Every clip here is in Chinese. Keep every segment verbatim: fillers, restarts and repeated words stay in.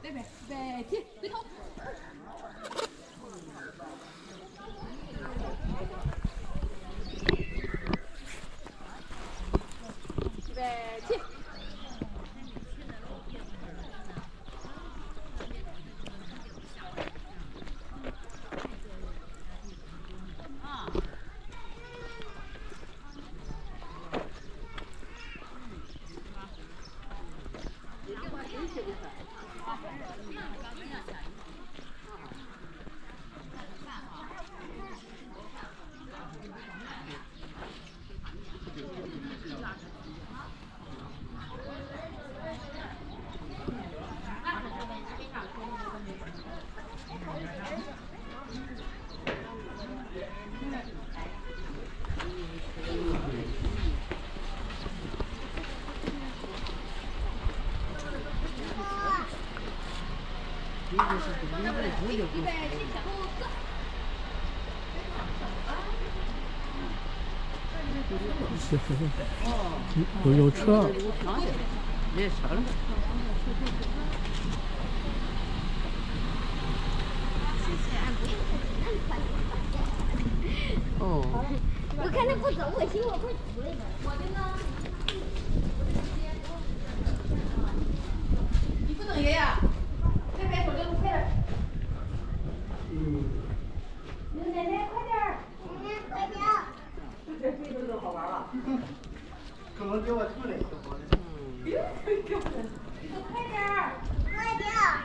这边，预备起，回头。预备起。 预备起，小兔子。 有有车。 也车了。哦。 我看他不走，我寻我快走了。 我的呢？你不等爷爷。 别别手这路快点！ 嗯。奶奶快点儿！奶奶快点儿！ 这这都都好玩了。可能给我出来一个好的。嗯。 别别别！你都快点儿！ 快点儿！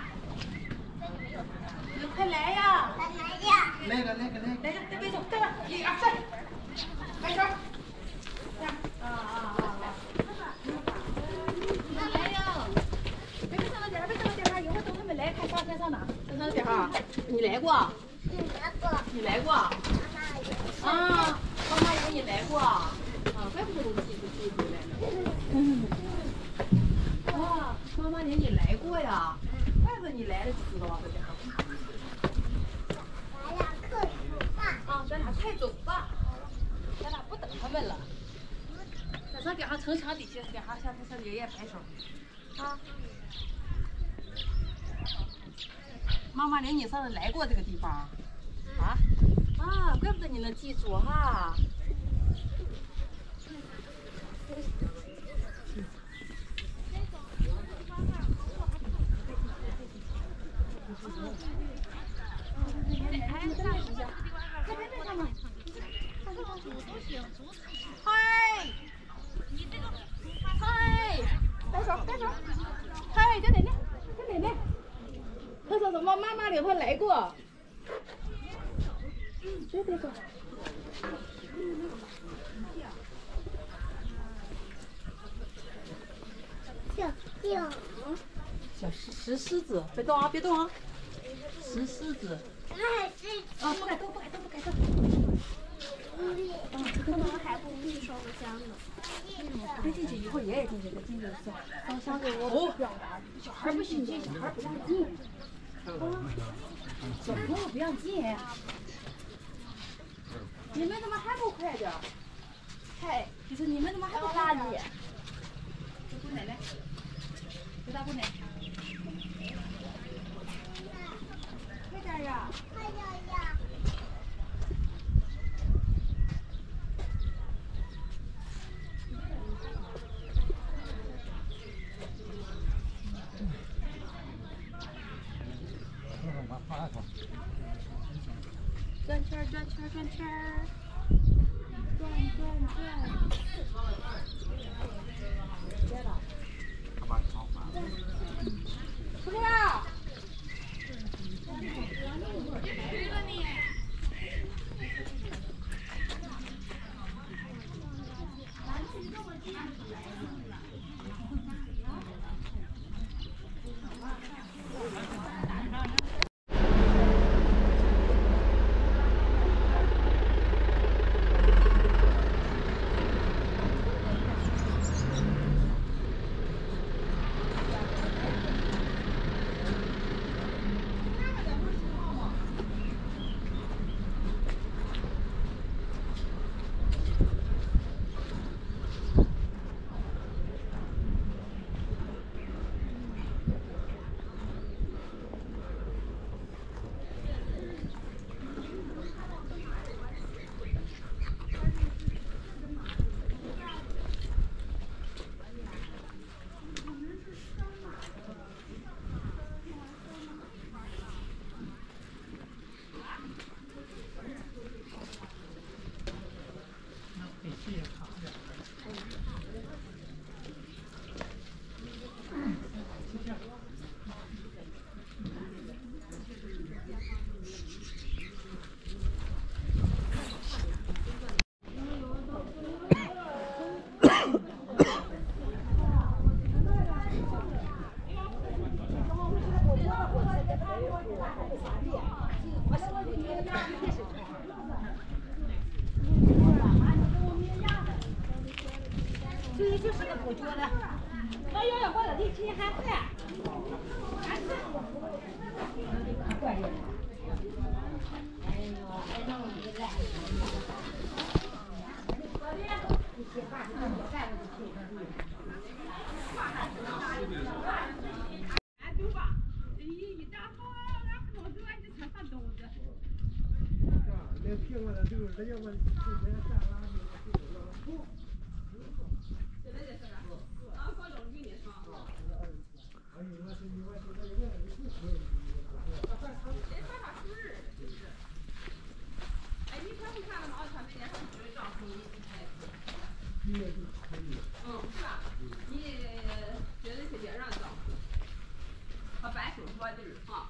你快来呀！ 快来呀！ 来个来个来个！ 来来，再别走，再来，一二三，开手！这样，啊啊啊啊！来呀！别上那点儿，别上那点儿，一会儿等他们来，看上先上哪？上那点儿。你来过？ 你来过。 你来过？ 妈妈有。 啊，妈妈以为你来过。啊，怪不得我记不记回来了。嗯。哇，妈妈连你来过呀？怪不得你来了知道啊，这家伙。 咱俩快走吧。 啊，咱俩快走吧。咱俩不等他们了。在上点上城墙底下，点上向他向爷爷摆手。啊。妈妈连你上次来过这个地方。啊？啊，怪不得你能记住哈。嗨，嗨，摆手，摆手，嗨，叫奶奶，叫奶奶。他说什么？妈妈领他来过。嗯，别别走。 小小小石石狮子，别动啊，别动啊。石狮子。 那是啊，不敢动，不敢动，不敢动。 嗯，可能还不必烧香呢。 别进去，一会儿爷爷进去，再进去烧烧香给我表达。小孩不许进，小孩不让进。啊，小朋友不让进。你们怎么还不快点？嗨，就是你们怎么还不快点？给姑奶奶，给大姑奶。快点呀！ 快点呀！ 转圈转圈转圈转转转。别了。出来呀！ 这就是个不觉的，我要要我的力气还是，还是，怪人。哎呦，还能你来。一些话是我干不起。 俺走吧，一一打好，俺不能走，俺就吃饭兜子。 那平了就是这要不这边下拉就就现在这是啥？啊，搞老驴呢是吧？ 哎呦，我是我是那个不可以。 得发发水儿，就是。哎，你看不看了吗？他那天上水账户你开。嗯，是吧？你觉得是别人账户，他办手续地儿啊。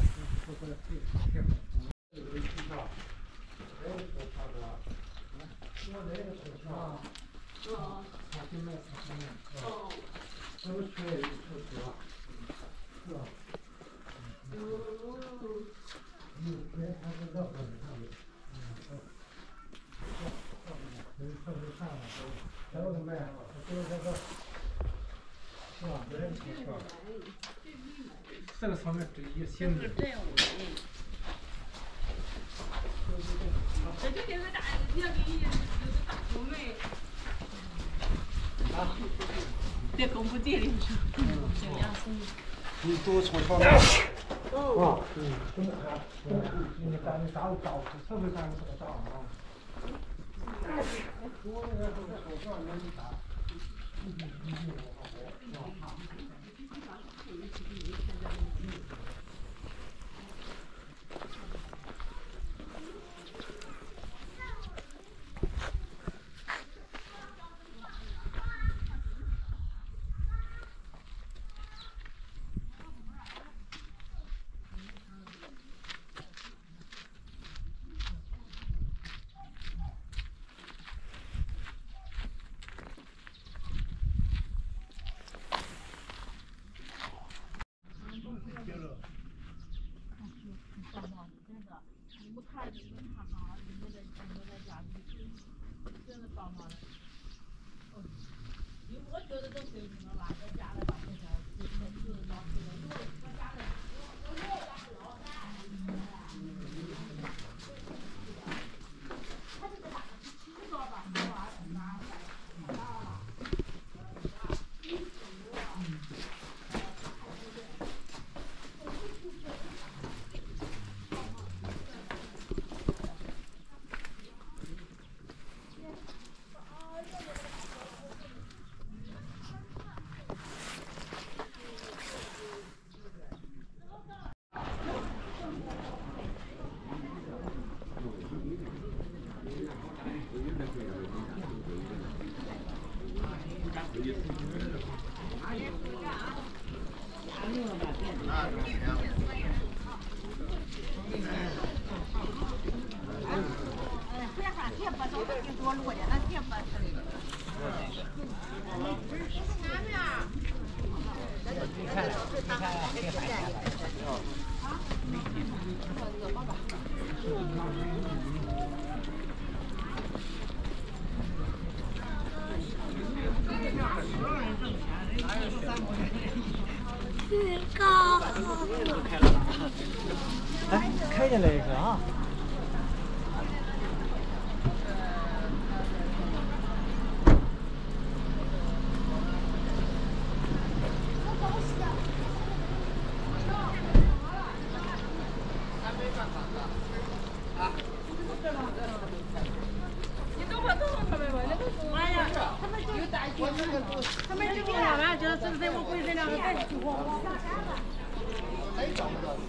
哦。 他现在他现在哦。 都缺一个车车，是吧？嗯。嗯，别他是绕过来上面，嗯，嗯，上去看了，还有个卖，就是这个，是吧？别人车车。这个上面这一些的。 这就这个大，你要给你这个大出门。 啊。 在工部地里是。嗯。 你多从上面。啊，嗯，真的啊，你干的啥都找，特别干的这个找啊。我那个手上没啥。嗯嗯嗯，好。 哎，开进来一个啊！ 你等会等会他们吧，那个是。哎呀，他们就大姐，他们就这样吧，就是这我回这两个再去我我。